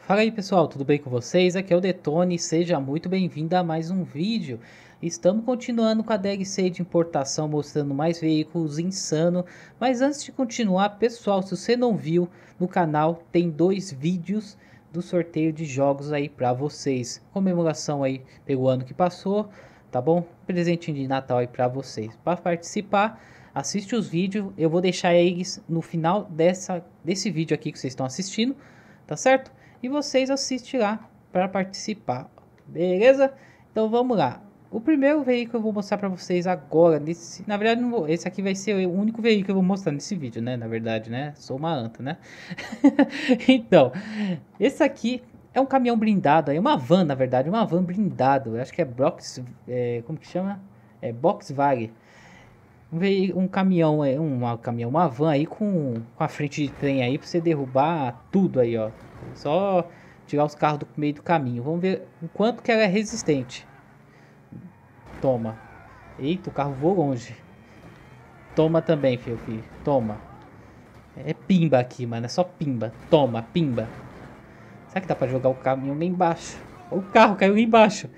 Fala aí pessoal, tudo bem com vocês? Aqui é o Detone, seja muito bem-vindo a mais um vídeo. Estamos continuando com a DLC de importação, mostrando mais veículos insano. Mas antes de continuar, pessoal, se você não viu no canal, tem dois vídeos do sorteio de jogos aí para vocês. Comemoração aí pelo ano que passou, tá bom? Presentinho de Natal aí para vocês. Para participar, assiste os vídeos, eu vou deixar eles no final desse vídeo aqui que vocês estão assistindo, tá certo? E vocês assistem lá para participar, beleza? Então vamos lá. O primeiro veículo eu vou mostrar para vocês agora. Na verdade, não vou, esse aqui vai ser o único veículo que eu vou mostrar nesse vídeo, né? Na verdade, né? Sou uma anta, né? Então, esse aqui é um caminhão blindado. É uma van, na verdade, uma van blindado. Eu acho que é Box, como que chama? É Volkswagen. Um caminhão, uma van aí com a frente de trem aí para você derrubar tudo aí, ó. Só tirar os carros do meio do caminho. Vamos ver o quanto que ela é resistente. Toma. Eita, o carro voou longe. Toma também, filho. Toma. É pimba aqui, mano. É só pimba. Toma, pimba. Será que dá pra jogar o caminhão lá embaixo? O carro caiu lá embaixo.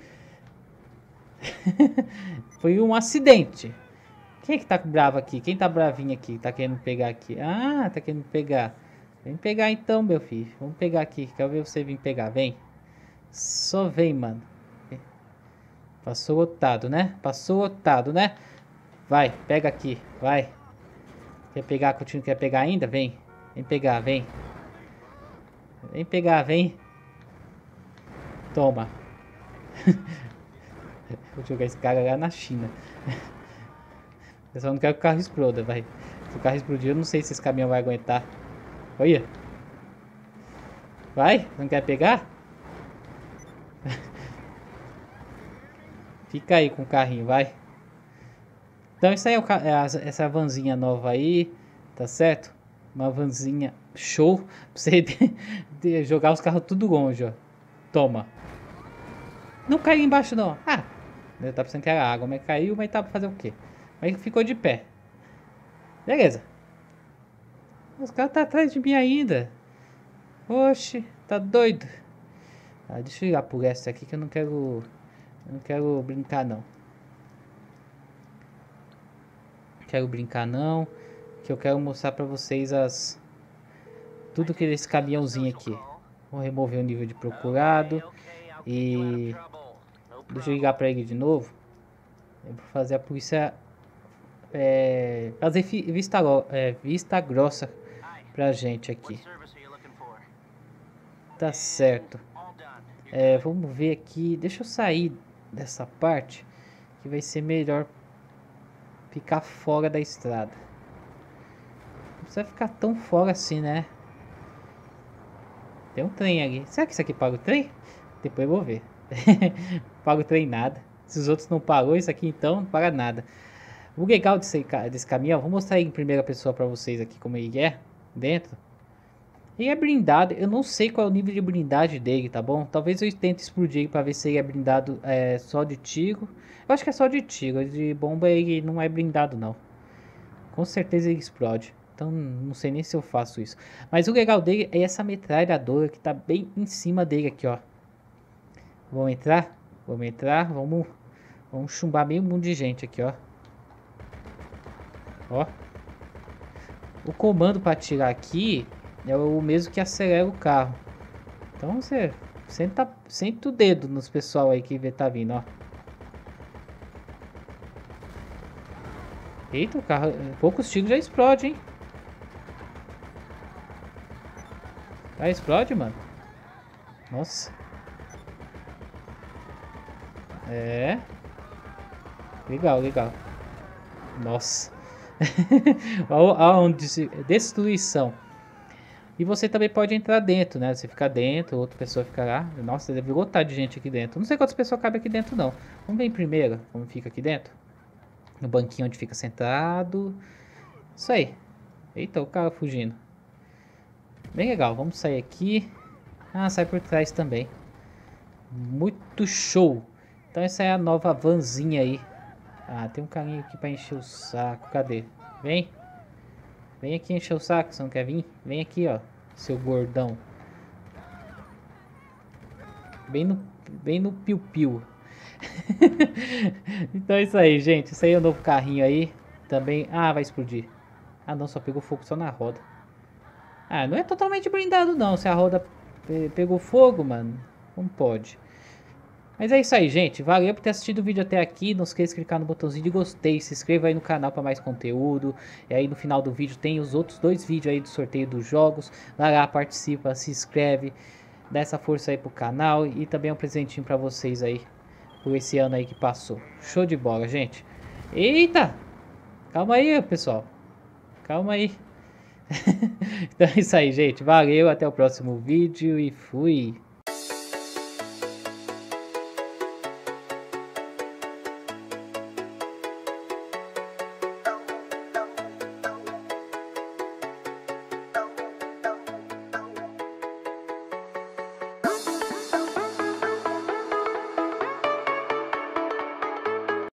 Foi um acidente. Quem é que tá bravo aqui? Quem tá bravinho aqui? Tá querendo pegar aqui? Ah, tá querendo pegar. Vem pegar então, meu filho. Vamos pegar aqui. Quero ver você vir pegar. Vem. Só vem, mano. Passou otado, né? Passou otado, né? Vai, pega aqui. Vai. Quer pegar? Continua, quer pegar ainda? Vem. Vem pegar, vem. Vem pegar, vem. Toma. Vou jogar esse cara lá na China. Eu só não quero que o carro exploda, vai. Se o carro explodir, eu não sei se esse caminhão vai aguentar. Olha. Vai? Não quer pegar? Fica aí com o carrinho, vai. Então isso aí é essa vanzinha nova aí, tá certo? Uma vanzinha show pra você jogar os carros tudo longe, ó. Toma. Não caiu embaixo não. Ah, eu tava pensando que era água, mas caiu, mas tá pra fazer o quê? Mas ficou de pé. Beleza. Os caras tá atrás de mim ainda. Oxe, tá doido. Ah, deixa eu ir lá por essa aqui que eu não quero. Eu não quero brincar não. Quero brincar não. Que eu quero mostrar pra vocês tudo que esse caminhãozinho aqui. Vou remover o nível de procurado. E deixa eu ligar pra ele de novo. Eu vou fazer a polícia fazer vista grossa pra gente aqui. Tá certo. Vamos ver aqui. Deixa eu sair dessa parte que vai ser melhor ficar fora da estrada. Não precisa ficar tão fora assim, né? Tem um trem ali. Será que isso aqui paga o trem? Depois eu vou ver. Paga o trem nada. Se os outros não pagou, isso aqui então não paga nada. O legal desse caminhão, vou mostrar ele em primeira pessoa pra vocês aqui como ele é dentro. Ele é blindado, eu não sei qual é o nível de blindagem dele, tá bom? Talvez eu tente explodir ele pra ver se ele é blindado só de tiro. Eu acho que é só de tiro, de bomba ele não é blindado não. Com certeza ele explode. Então não sei nem se eu faço isso. Mas o legal dele é essa metralhadora que tá bem em cima dele aqui, ó. Vamos entrar? Vamos entrar, vamos chumbar meio mundo de gente aqui, ó. Ó. O comando para atirar aqui é o mesmo que acelera o carro. Então você senta o dedo nos pessoal aí que tá vindo, ó. Eita, o carro, poucos tiros já explode, hein? Já explode, mano. Nossa. Legal, legal. Nossa. Aonde destruição. E você também pode entrar dentro, né? Você fica dentro, outra pessoa fica lá. Nossa, deve lotar de gente aqui dentro. Não sei quantas pessoas cabem aqui dentro, não. Vamos ver em primeiro como fica aqui dentro. No banquinho onde fica sentado. Isso aí. Eita, o cara fugindo. Bem legal, vamos sair aqui. Ah, sai por trás também. Muito show. Então essa é a nova vanzinha aí. Ah, tem um carinha aqui pra encher o saco. Cadê? Vem. Vem aqui encher o saco, você não quer vir? Vem aqui, ó. Seu gordão. Bem no piu-piu. Então é isso aí, gente. Isso aí é o novo carrinho aí. Também... Ah, vai explodir. Ah, não. Só pegou fogo só na roda. Ah, não é totalmente blindado, não. Se a roda pegou fogo, mano. Não pode. Mas é isso aí, gente. Valeu por ter assistido o vídeo até aqui. Não esqueça de clicar no botãozinho de gostei. Se inscreva aí no canal para mais conteúdo. E aí no final do vídeo tem os outros 2 vídeos aí do sorteio dos jogos. Vai lá, participa, se inscreve. Dá essa força aí pro canal. E também um presentinho para vocês aí. Por esse ano aí que passou. Show de bola, gente. Eita! Calma aí, pessoal. Calma aí. Então é isso aí, gente. Valeu. Até o próximo vídeo. E fui.